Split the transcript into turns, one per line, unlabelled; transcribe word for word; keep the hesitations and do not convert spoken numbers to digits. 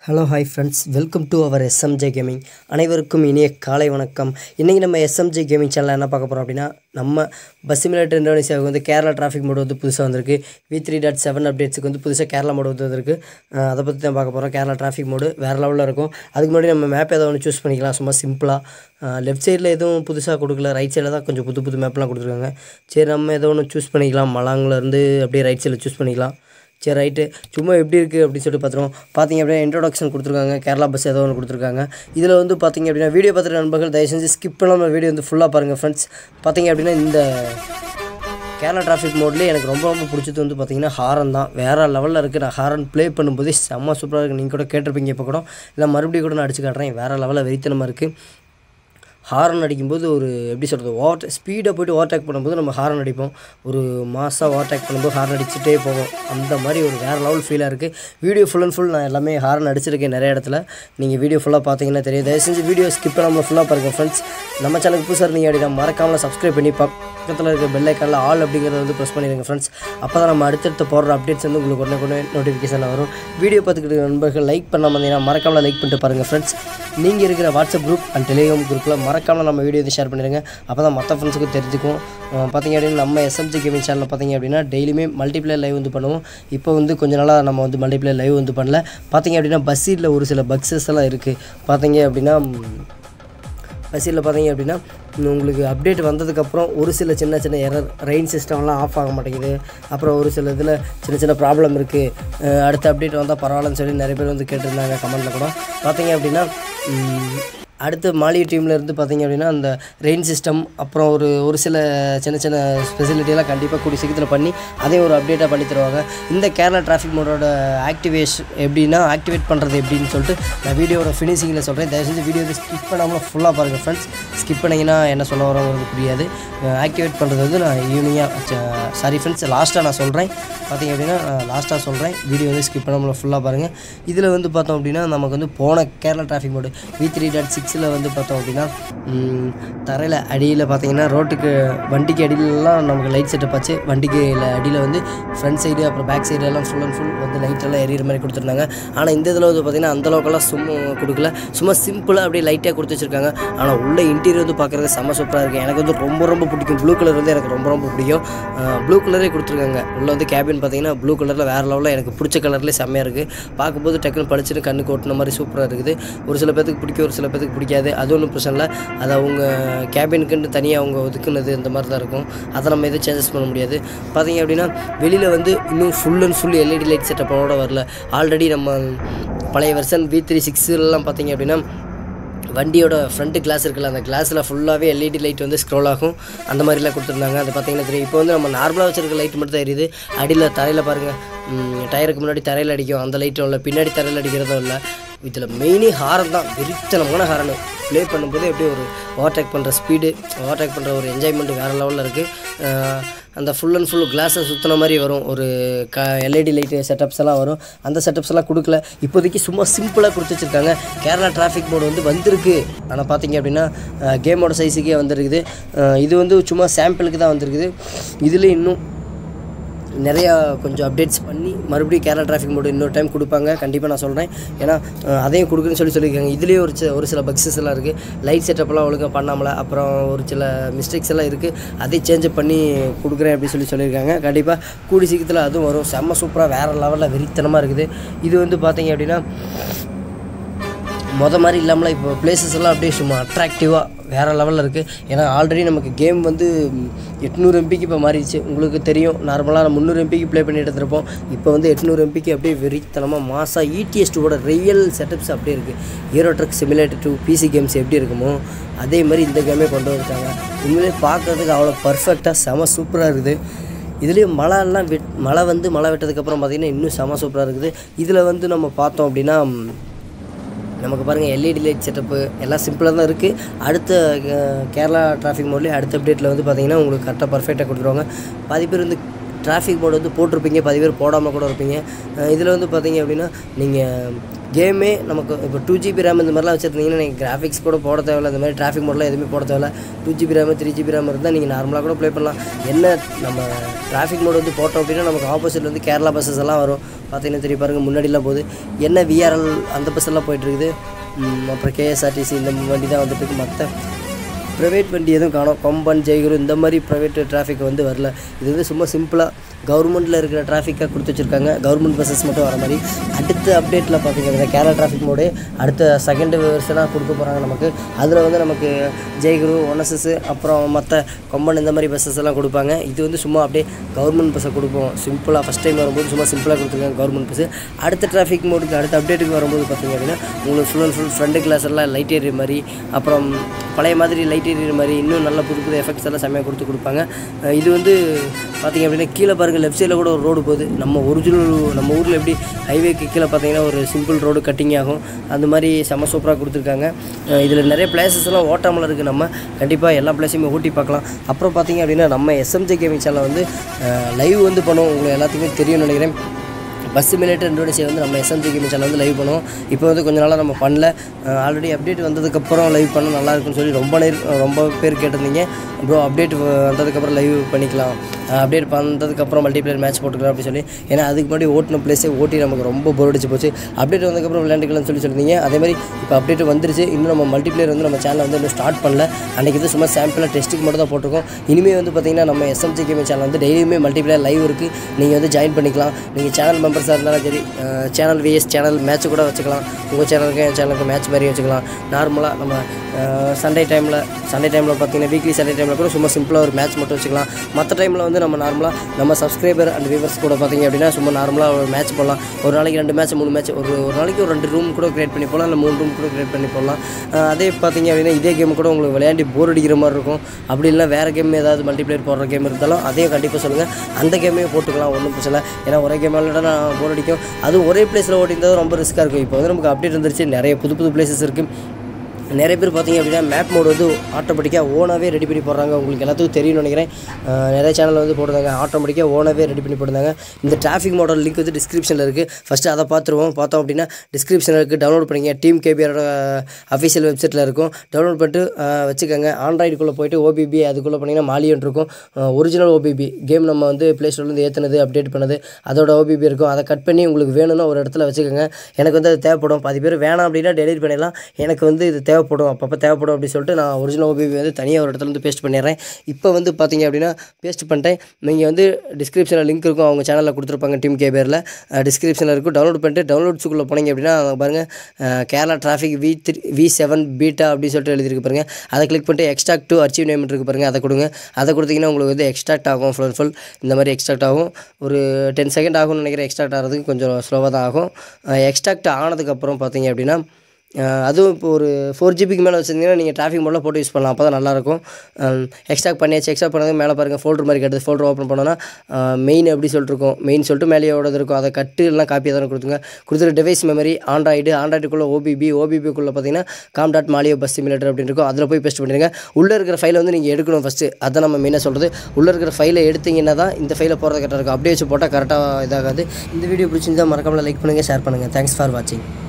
Hello hi friends, welcome to our SMJ gaming. அனைவருக்கும் இனிய காலை வணக்கம். இன்றைக்கி நம்ம எஸ்எம்ஜே கேமிங் சேனலில் என்ன பார்க்க போகிறோம் அப்படின்னா, நம்ம பஸ் சிமுலேட்டர் இந்தோனேசியாவுக்கு வந்து கேரளா டிராஃபிக் மோடு வந்து புதுசாக வந்திருக்கு. வி த்ரீ டாட் செவன் அப்டேட்ஸுக்கு வந்து புதுசாக கேரளா மோடு வந்து வந்திருக்கு. அதை பற்றி தான் பார்க்க போகிறோம். கேரளா டிராஃபிக் மோடு வேறு லெவலில் இருக்கும். அதுக்கு முன்னாடி நம்ம மேப் ஏதோ ஒன்று சூஸ் பண்ணிக்கலாம். சும்மா சிம்பிளாக லெஃப்ட் சைடில் எதுவும் புதுசாக கொடுக்கல, ரைட் சைடில் தான் கொஞ்சம் புது புது மேப்லாம் கொடுத்துருக்காங்க. சரி, நம்ம ஏதோ ஒன்று சூஸ் பண்ணிக்கலாம். மலாங்கிலேருந்து அப்படியே ரைட் சைடில் சூஸ் பண்ணிக்கலாம். சரி, ரைட்டு. சும்மா எப்படி இருக்குது அப்படின்னு சொல்லிட்டு பார்த்துருவோம். பார்த்திங்க அப்படின்னா இன்ட்ரோடக்ஷன் கொடுத்துருக்காங்க. கேரளா பஸ் ஏதோ ஒன்று கொடுத்துருக்காங்க. இதில் வந்து பார்த்திங்க அப்படின்னா வீடியோ பார்த்துட்டு நண்பர்கள் தயவு செஞ்சு ஸ்கிப் பண்ணாமல் வீடியோ வந்து ஃபுல்லாக பாருங்கள் ஃப்ரெண்ட்ஸ். பார்த்திங்க அப்படின்னா இந்த கேரளா டிராஃபிக் மோட்லேயே எனக்கு ரொம்ப ரொம்ப பிடிச்சது வந்து பார்த்திங்கன்னா ஹாரன் தான். வேறு லெவலில் இருக்குது. நான் ஹாரன் ப்ளே பண்ணும்போதே செம்ம சூப்பராக இருக்குது. நீங்கள் கூட கேட்டிருப்பீங்க இப்போ கூட, இல்லை மறுபடியும் கூட நான் அடிச்சு காட்டுறேன். வேறு லெவலில் வெறித்தனமாக இருக்குது. ஹாரன் அடிக்கும்போது ஒரு எப்படி சொல்கிறது, ஓவர் ஸ்பீடாக போய்ட்டு ஓவர்டேக் பண்ணும்போது நம்ம ஹாரன் அடிப்போம். ஒரு மாசாக ஓவர்டேக் பண்ணும்போது ஹாரன் அடிச்சுட்டே போவோம். அந்த மாதிரி ஒரு வேறு லெவல் ஃபீலாக இருக்குது. வீடியோ ஃபுல் அண்ட் ஃபுல் நான் எல்லாமே ஹாரன் அடிச்சிருக்கேன் நிறைய இடத்துல. நீங்கள் வீடியோ ஃபுல்லாக பார்த்தீங்கன்னா தெரியும். தயவு செஞ்சு வீடியோ ஸ்கிப் பண்ணாமல் ஃபுல்லாக பாருங்கள் ஃப்ரெண்ட்ஸ். நம்ம சேனலுக்கு புதுசாக நீங்கள் அப்படின்னா மறக்காமல் சப்ஸ்கிரைப் பண்ணி பக்கத்தில் இருக்க பெல் ஐக்கானில் ஆல் அப்படிங்கிறத வந்து ப்ரெஸ் பண்ணிடுங்க ஃப்ரெண்ட்ஸ். அப்போ தான் நம்ம அடுத்தடுத்து போடுற அப்டேட்ஸ் வந்து உங்களுக்கு உடனே உடனே நோட்டிஃபிகேஷன் வரும். வீடியோ பார்த்துக்கிட்டு நண்பர்கள் லைக் பண்ணாமல் இருந்தீங்கன்னா மறக்காமல் லைக் பண்ணிட்டு பாருங்கள் ஃப்ரெண்ட்ஸ். நீங்கள் இருக்கிற வாட்ஸ்அப் குரூப் அண்ட் டெலிகிராம் குரூப்பில் மறக்காமல் நம்ம வீடியோ வந்து ஷேர் பண்ணிடுங்க. அப்போ தான் மற்ற ஃப்ரெண்ட்ஸுக்கும் தெரிஞ்சுக்கும். பார்த்திங்க அப்படின்னா நம்ம எஸ்எம்ஜி கேமிங் சேனலில் பார்த்திங்க அப்படின்னா டெய்லியுமே மல்டிப்ளேயர் லைவ் வந்து பண்ணுவோம். இப்போ வந்து கொஞ்ச நாளாக நம்ம வந்து மல்டிப்ளேயர் லைவ் வந்து பண்ணல. பார்த்திங்க அப்படின்னா பஸ்ஸில் ஒரு சில பக்ஸஸ் எல்லாம் இருக்குது. பார்த்திங்க அப்படின்னா பஸ்ஸில் பார்த்திங்க அப்படின்னா உங்களுக்கு அப்டேட் வந்ததுக்கப்புறம் ஒரு சில சின்ன சின்ன எரர், ரெயின் சிஸ்டம்லாம் ஆஃப் ஆக மாட்டேங்குது. அப்புறம் ஒரு சில இதில் சின்ன சின்ன ப்ராப்ளம் இருக்குது. அடுத்த அப்டேட் வந்தால் பரவாயில்லன்னு சொல்லி நிறைய பேர் வந்து கேட்டிருந்தாங்க கமெண்ட்டில் கூட. பார்த்திங்க அப்படின்னா அடுத்து மாலிய டீமில் இருந்து பார்த்திங்க அப்படின்னா அந்த ரெயின் சிஸ்டம் அப்புறம் ஒரு ஒரு சில சின்ன சின்ன ஃபெசிலிட்டியெல்லாம் கண்டிப்பாக கூடிய சீக்கிரத்தில் பண்ணி அதே ஒரு அப்டேட்டாக பண்ணி தருவாங்க. இந்த கேரளா டிராஃபிக் மோடோட ஆக்டிவேஷன் எப்படின்னா ஆக்டிவேட் பண்ணுறது எப்படின்னு சொல்லிட்டு நான் வீடியோட ஃபினிஷிங்கில் சொல்கிறேன். தயவு செஞ்சு வீடியோ வந்து ஸ்கிப் பண்ணாமல் ஃபுல்லாக பாருங்கள் ஃப்ரெண்ட்ஸ். ஸ்கிப் பண்ணிங்கன்னா என்ன சொல்ல வரவங்களுக்கு புரியாது. ஆக்டிவேட் பண்ணுறது வந்து நான் ஈவினிங்காக சாரி ஃப்ரெண்ட்ஸ் லாஸ்ட்டாக நான் சொல்கிறேன். பார்த்திங்க அப்படின்னா லாஸ்ட்டாக சொல்கிறேன். வீடியோ வந்து ஸ்கிப் பண்ணாமல் ஃபுல்லாக பாருங்கள். இதில் வந்து பார்த்தோம் அப்படின்னா நமக்கு வந்து போன Kerala traffic mod V three dot சிக்ஸில் வந்து பார்த்தோம் அப்படின்னா தரையில் அடியில் பார்த்திங்கன்னா ரோட்டுக்கு வண்டிக்கு அடியிலலாம் நமக்கு லைட் செட்டப் ஆச்சு. வண்டிக்கு அடியில் வந்து ஃப்ரண்ட் சைடு அப்புறம் பேக் சைடு எல்லாம் ஃபுல் அண்ட் ஃபுல் வந்து லைட்டெல்லாம் எரியிற மாதிரி கொடுத்துருந்தாங்க. ஆனால் இந்த இதில் வந்து பார்த்திங்கன்னா அந்தளவுக்கெல்லாம் சும்மா கொடுக்கல. சும்மா சிம்பிளாக அப்படியே லைட்டாக கொடுத்து வச்சுருக்காங்க. ஆனால் உள்ள இன்டீரியர் வந்து பார்க்குறது செம்ம சூப்பராக இருக்குது. எனக்கு வந்து ரொம்ப ரொம்ப பிடிக்கும். ப்ளூ கலர் வந்து எனக்கு ரொம்ப ரொம்ப பிடிக்கும். ப்ளூ கலரே கொடுத்துருக்காங்க. உள்ள வந்து கேபின் பார்த்திங்கன்னா ப்ளூ கலரில் வேறு லெவலில் எனக்கு பிடிச்ச கலர்லேயே செம்மையாக இருக்குது. பார்க்கும்போது டக்குன்னு படிச்சுட்டு கண்ணுக்கு ஓட்டின மாதிரி சூப்பராக இருக்குது. ஒரு சில பேருக்கு பிடிக்கும், ஒரு சில பேருக்கு பிடிக்காது. அது ஒன்றும் பிரச்சனை இல்லை. அது அவங்க கேபினுக்குன்னு தனியாக அவங்க ஒதுக்குனது இந்த மாதிரி தான் இருக்கும். அதை நம்ம எதுவும் சேஞ்சஸ் பண்ண முடியாது. பார்த்திங்க அப்படின்னா வெளியில் வந்து இன்னும் full and full LED light செட்டப்போட வரல. ஆல்ரெடி நம்ம பழைய வெர்ஷன் வி த்ரீ சிக்ஸ்லாம் பார்த்திங்க அப்படின்னா வண்டியோட ஃப்ரண்ட்டு கிளாஸ் இருக்குல்ல, அந்த கிளாஸில் ஃபுல்லாகவே எல்இடி லைட் வந்து ஸ்க்ரோல் ஆகும். அந்த மாதிரிலாம் கொடுத்துருந்தாங்க. அது பார்த்திங்கன்னா தெரியும். இப்போ வந்து நம்ம நார்மலாக வச்சுருக்க லைட் மட்டும் தான் எரியுது. அடியில் தரையில் பாருங்கள், டயருக்கு முன்னாடி தரையில் அடிக்கும் அந்த லைட்டும் இல்லை, பின்னாடி தரையில் அடிக்கிறதும் இல்லை. இதில் மெயினே ஹாரன் தான். வெறித்தனமான ஹாரன். ப்ளே பண்ணும்போது எப்படியும் ஒரு ஓவர்டேக் பண்ணுற ஸ்பீடு, ஓவர்டேக் பண்ணுற ஒரு என்ஜாய்மெண்ட் வேறு லெவலில் இருக்குது. அந்த ஃபுல் அண்ட் ஃபுல் கிளாஸை சுற்றின மாதிரி வரும். ஒரு க எல்இடி லைட்டு செட்டப்ஸ் எல்லாம் வரும். அந்த செட்டப்ஸ் எல்லாம் கொடுக்கல. இப்போதைக்கு சும்மா சிம்பிளாக கொடுத்து வச்சுருக்காங்க. கேரளா டிராஃபிக் மோடு வந்து வந்திருக்கு. ஆனால் பார்த்திங்க அப்படின்னா கேமோட சைஸுக்கே வந்திருக்குது. இது வந்து சும்மா சாம்பிளுக்கு தான் வந்திருக்குது. இதில் இன்னும் நிறையா கொஞ்சம் அப்டேட்ஸ் பண்ணி மறுபடியும் கேரளா டிராஃபிக் மோடு இன்னொரு டைம் கொடுப்பாங்க. கண்டிப்பாக நான் சொல்கிறேன். ஏன்னா அதையும் கொடுக்குன்னு சொல்லி சொல்லியிருக்காங்க. இதுலேயே ஒரு சில ஒரு சில பக்ஸஸ் எல்லாம் இருக்குது. லைட் செட்டப்லாம் ஒழுங்காக பண்ணாமல, அப்புறம் ஒரு சில மிஸ்டேக்ஸ் எல்லாம் இருக்குது. அதை சேஞ்ச் பண்ணி கொடுக்குறேன் அப்படின்னு சொல்லி சொல்லியிருக்காங்க. கண்டிப்பாக கூடி சீக்கிரத்தில் அதுவும் வரும். செம்ம சூப்பராக வேறு லெவலில் வெறித்தனமாக இருக்குது. இது வந்து பார்த்திங்க அப்படின்னா மொதல் மாதிரி இல்லாமல் இப்போ பிளேசஸ் எல்லாம் அப்படியே சும்மா அட்ராக்டிவாக வேறு லெவலில் இருக்குது. ஏன்னா ஆல்ரெடி நமக்கு கேம் வந்து எட்நூறு எம்பிக்கு இப்போ மாறிடுச்சு. உங்களுக்கு தெரியும், நார்மலாக நம்ம முந்நூறு எம்பிக்கு ப்ளே பண்ணி எடுத்துருப்போம். இப்போ வந்து எட்நூறு எம்பிக்கு அப்படியே வெறித்தனமாக மாசாக இடிஎஸ் டூவோட ரியல் செட்டப்ஸ் அப்படியே இருக்குது. Hero truck simulator two PC games எப்படி இருக்குமோ அதே மாதிரி இந்த கேமே கொண்டு வந்துட்டாங்க. உண்மையிலே பார்க்குறதுக்கு அவ்வளோ பர்ஃபெக்டாக செம சூப்பராக இருக்குது. இதுலேயும் மழைலாம் வெட் மழை வந்து மழை வெட்டதுக்கப்புறம் பார்த்திங்கன்னா இன்னும் செம சூப்பராக இருக்குது. இதில் வந்து நம்ம பார்த்தோம் அப்படின்னா நமக்கு பாருங்கள் எல்இடி லைட் செட்டப்பு எல்லாம் சிம்பிளாக தான் இருக்குது. அடுத்த கேரளா டிராஃபிக் மோட்லேயே அடுத்த அப்டேட்டில் வந்து பார்த்திங்கன்னா உங்களுக்கு கரெக்டாக பர்ஃபெக்டாக கொடுத்துருவாங்க. பாதி பேர் வந்து டிராஃபிக் மோடு வந்து போட்டிருப்பீங்க, பாதி பேர் போடாமல் கூட இருப்பீங்க. இதில் வந்து பார்த்தீங்க அப்படின்னா நீங்கள் கேமே நமக்கு இப்போ டூ ஜிபி ரேம் இந்த மாதிரிலாம் வச்சுருந்தீங்கன்னா நீங்கள் கிராஃபிக்ஸ் கூட போட தேவையில்ல, இந்த மாதிரி டிராஃபிக் மோட்லாம் எதுவுமே போட தேவையில்ல. Two GB RAM three GB RAM இருந்தால் நீங்கள் நார்மலாக கூட ப்ளே பண்ணலாம். என்ன நம்ம டிராஃபிக் மோடு வந்து போட்டோம் அப்படின்னா நமக்கு ஆப்போசிட்டில் வந்து கேரளா பஸ்ஸஸ் எல்லாம் வரும். பார்த்தீங்கன்னா தெரிய பாருங்கள் முன்னாடிலாம் போகுது. என்ன விஆர்எல் அந்த பஸ் எல்லாம் போயிட்டுருக்குது. அப்புறம் கேஎஸ்ஆர்டிசி இந்த வண்டி தான் வந்துட்டு இருக்கு. மற்ற ப்ரைவேட் வண்டி எதுவும் காணும். கொம்பன், ஜெய்குரு இந்த மாதிரி ப்ரைவேட் டிராஃபிக் வந்து வரல. இது வந்து சும்மா சிம்பிளாக கவர்மெண்ட்டில் இருக்கிற டிராஃபிக்காக கொடுத்து வச்சுருக்காங்க. கவர்மெண்ட் பஸ்ஸஸ் மட்டும் வர மாதிரி. அடுத்த அப்டேட்டில் பார்த்திங்க அப்படின்னா கேரளா டிராஃபிக் மோடு அடுத்த செகண்ட் வெர்ஷனாக கொடுக்க போகிறாங்க நமக்கு. அதில் வந்து நமக்கு ஜெய்குரு, ஒன்எஸ்எஸ் அப்புறம் மற்ற கொம்பன் இந்த மாதிரி பஸ்ஸஸ் எல்லாம் கொடுப்பாங்க. இது வந்து சும்மா அப்படியே கவர்மெண்ட் பஸ்ஸை கொடுப்போம் சிம்பிளாக. ஃபஸ்ட் டைம் வரும்போது சும்மா சிம்பிளாக கொடுத்துருக்காங்க கவர்மெண்ட் பஸ்ஸு. அடுத்த டிராஃபிக் மோடுக்கு அடுத்த அப்டேட்டுக்கு வரும்போது பார்த்திங்க அப்படின்னா உங்களுக்கு full and full front glass எல்லாம் லைட் ஏறிய மாதிரி, அப்புறம் பழைய மாதிரி லைட் ஏறிய மாதிரி இன்னும் நல்ல புது புது எஃபெக்ட்ஸ் எல்லாம் செம்மையாக கொடுத்து கொடுப்பாங்க. இது வந்து பார்த்திங்க அப்படின்னா கீழே பாருங்கள் லெஃப்ட் சைடில் கூட ஒரு ரோடு போகுது. நம்ம ஒரிஜினல் நம்ம ஊரில் எப்படி ஹைவேக்கு கீழே பார்த்திங்கன்னா ஒரு சிம்பிள் ரோடு கட்டிங் ஆகும், அந்த மாதிரி செம்ம சூப்பராக கொடுத்துருக்காங்க. இதில் நிறைய பிளேசஸ் எல்லாம் ஓட்டாமல் இருக்குது. நம்ம கண்டிப்பாக எல்லா பிளேஸையுமே ஊட்டி பார்க்கலாம். அப்புறம் பார்த்திங்க அப்படின்னா நம்ம எஸ்எம்ஜே கேமிங் சேனல் வந்து லைவ் வந்து பண்ணுவோம். உங்களுக்கு எல்லாத்துக்குமே தெரியும்னு நினைக்கிறேன். பஸ் சிமுலேட்டர் இந்தோனேஷியா வந்து நம்ம எஸ்எம்ஜே கேமிங் சேனல் வந்து லைவ் பண்ணுவோம். இப்போ வந்து கொஞ்ச நாளாக நம்ம பண்ணல. ஆல்ரெடி அப்டேட் வந்ததுக்கப்புறம் லைவ் பண்ண நல்லா இருக்குன்னு சொல்லி ரொம்ப நேர் ரொம்ப பேர் கேட்டிருந்தீங்க. ப்ரோ அப்டேட் வந்ததுக்கப்புறம் லைவ் பண்ணிக்கலாம், அப்டேட் வந்ததுக்கப்புறம் மல்டிப்ளேயர் மேட்ச் போட்டுக்கலாம் அப்படின்னு சொல்லி. ஏன்னா அதுக்கு முன்னாடி ஓட்டின பிளேஸே ஓட்டி நமக்கு ரொம்ப போர் அடிச்சு போச்சு. அப்டேட் வந்ததுக்கப்புறம் விளையாண்டுக்கலாம்னு சொல்லி சொல்லியிருந்தீங்க. அதே மாதிரி இப்போ அப்டேட் வந்துருச்சு. இன்னும் நம்ம மல்டிப்ளேயர் வந்து நம்ம சேனல் வந்து இன்னும் ஸ்டார்ட் பண்ணல. அன்றைக்கி வந்து சும்மா சாம்பிளாக டெஸ்ட்டுக்கு மட்டும் தான் போட்டிருக்கோம். இனிமேல் வந்து பார்த்திங்கன்னா நம்ம எஸ்எம்ஜே கேமிங் சேனல் வந்து டெய்லியுமே மல்டிப்ளேயர் லைவ் இருக்குது. நீங்கள் வந்து ஜாயின் பண்ணிக்கலாம். நீங்கள் சேனல் மெம்பர்ஸாக இருந்தாலும் சரி, சேனல் விஎஸ் சேனல் மேட்ச் கூட வச்சுக்கலாம். உங்கள் சேனலுக்கு என் சேனலுக்கு மேட்ச் மாதிரி வச்சுக்கலாம். நார்மலாக நம்ம சண்டே டைமில் சண்டே டைமில் பார்த்திங்கன்னா வீக்லி சண்டே டைமில் கூட சும்மா சிம்பிளாக ஒரு மேட்ச் மட்டும் வச்சுக்கலாம். மற்ற டைமில் வந்து நம்ம நார்மலாக நம்ம சப்ஸ்கிரைபர் அண்ட் வியூவர்ஸ் கூட பார்த்திங்க அப்படின்னா சும்மா நார்மலாக ஒரு மேட்ச் போடலாம். ஒரு நாளைக்கு ரெண்டு மேட்ச் மூணு மேட்ச் ஒரு ஒரு நாளைக்கு ஒரு ரெண்டு ரூம் கூட க்ரியேட் பண்ணி போடலாம், இல்லை மூணு ரூம் கூட க்ரியேட் பண்ணி போடலாம். அதே பார்த்திங்க அப்படின்னா இதே கேம் கூட உங்களுக்கு விளையாண்டி போர் அடிக்கிற மாதிரி இருக்கும். அப்படி இல்லை வேறு கேம் ஏதாவது மல்டிப்ளேயர் போடுற கேம் இருந்தாலும் அதையும் கண்டிப்பாக சொல்லுங்கள். அந்த கேமையும் போட்டுக்கலாம், ஒன்றும் பிரச்சனை. ஏன்னா ஒரே கேம் விளையாட நான் போர் அடிக்கும். அதுவும் ஒரே பிளேஸில் ஓட்டியிருந்தால் ரொம்ப ரிஸ்க்காக இருக்கும். இப்போ வந்து நமக்கு அப்டேட் வந்துருச்சு, நிறைய புது புது பிளேசஸ் இருக்குது. நிறைய பேர் பார்த்திங்க அப்படின்னா மேப் மோடு வந்து ஆட்டோமேட்டிக்காக ஓனாகவே ரெடி பண்ணி போடுறாங்க. உங்களுக்கு எல்லாத்துக்கும் தெரியும்னு நினைக்கிறேன். நிறைய சேனலில் வந்து போடுறாங்க ஆட்டோமேட்டிக்காக ஓனாகவே ரெடி பண்ணி போடுறாங்க. இந்த டிராஃபிக் மோடல் லிங்க் வந்து டிஸ்கிரிப்ஷனில் இருக்குது. ஃபஸ்ட்டு அதை பார்த்துருவோம். பார்த்தோம் அப்படின்னா டிஸ்கிரிப்ஷனில் இருக்குது, டவுன்லோட் பண்ணிங்க. டீம் கேபிஆரோட அஃபிஷியல் வெப்சைட்டில் இருக்கும். டவுன்லோட் பண்ணிட்டு வச்சுக்கோங்க. ஆண்ட்ராய்டுக்குள்ளே போய்ட்டு ஓபிபி அதுக்குள்ளே பண்ணிங்கன்னா மாலியன் இருக்கும். ஒரிஜினல் ஓபிபி கேம் நம்ம வந்து ப்ளே ஸ்டோர்லேருந்து ஏற்றுனது அப்டேட் பண்ணது அதோட ஓபிபி இருக்கும். அதை கட் பண்ணி உங்களுக்கு வேணும்னா ஒரு இடத்துல வச்சுக்கோங்க. எனக்கு வந்து அது தேவைப்படும். பாதி பேர் வேணாம் அப்படின்னா டெலிட் பண்ணிடலாம். எனக்கு வந்து இது தேவை தேவைப்படும் அப்பப்போ தேவைப்படும் அப்படின்னு சொல்லிட்டு நான் ஒரிஜினல் ஓபிபி வந்து தனியாக ஒரு இடத்துல வந்து பேஸ்ட் பண்ணிடுறேன். இப்போ வந்து பார்த்திங்க அப்படின்னா பேஸ்ட் பண்ணிட்டேன். நீங்கள் வந்து டிஸ்கிரிப்ஷனில் லிங்க் இருக்கும், அவங்க சேனலில் கொடுத்துருப்பாங்க. டீம் கேபிஆரில் டிஸ்கிரிப்ஷனில் இருக்கும். டவுன்லோட் பண்ணிட்டு டவுன்லோட்ஸுக்குள்ளே போனீங்க அப்படின்னா பாருங்கள் Kerala traffic V three V seven beta அப்படின்னு சொல்லிட்டு எழுதிருக்கு பாருங்கள். அதை கிளிக் பண்ணிட்டு எக்ஸ்ட்ராக்ட் டு அச்சீவ் நேம் இருக்குது பாருங்கள், அதை கொடுங்க. அதை கொடுத்தீங்கன்னா உங்களுக்கு வந்து எக்ஸ்ட்ராக்ட் ஆகும். ஃபுல் ஃபுல் இந்த மாதிரி எக்ஸ்ட்ராக்ட் ஆகும். ஒரு டென் செகண்ட் ஆகும்னு நினைக்கிறேன். எக்ஸ்ட்ராக்ட் ஆகிறதுக்கு கொஞ்சம் ஸ்லோவாக தான் ஆகும். எக்ஸ்ட்ராக்ட் ஆனதுக்கப்புறம் பார்த்தீங்க அப்படின்னா அதுவும் இப்போ ஒரு ஃபோர் ஜிபிக்கு மேலே வச்சுருந்தீங்கன்னா நீங்கள் டிராஃபிக் மோடில் போட்டு யூஸ் பண்ணலாம். அப்போ தான் நல்லாயிருக்கும். எக்ஸ்ட்ராக்ட் பண்ணியாச்சு. எக்ஸ்ட்ரா பண்ணது மேலே பாருங்கள் ஃபோல்டர் மாதிரி கட்டுது. ஃபோல்டர் ஓப்பன் பண்ணோன்னா மெயின் எப்படி சொல்லிட்டு இருக்கும். மெயின் சொல்லிட்டு மேலேயோடது இருக்கும். அதை கட்டு எல்லாம் காப்பி தானே கொடுத்துங்க. கொடுத்துட்டு டிவைஸ் மெமரி ஆண்ட்ராய்டு ஆண்ட்ராய்டுக்குள்ளே ஓபிபி ஓபிபிக்குள்ளே பார்த்தீங்கன்னா com dot Maleo bus simulator அப்படின்னு இருக்கும். அதில் போய் பேஸ்ட் பண்ணிடுங்க. உள்ளே இருக்கிற ஃபைலை வந்து நீங்கள் எடுக்கணும் ஃபஸ்ட்டு. அதை நம்ம மெயினாக சொல்கிறது. உள்ளே இருக்கிற ஃபைலை எடுத்திங்கன்னா தான் இந்த ஃபைலை போகிறது கரெக்டாக இருக்கும். அப்படியே வச்சு போட்டால் கரெக்டாக இதாகாது. இந்த வீடியோ பிடிச்சிருந்தால் மறக்காமல் லைக் பண்ணுங்கள், ஷேர் பண்ணுங்கள். தேங்க்ஸ் ஃபார் வாட்சிங்.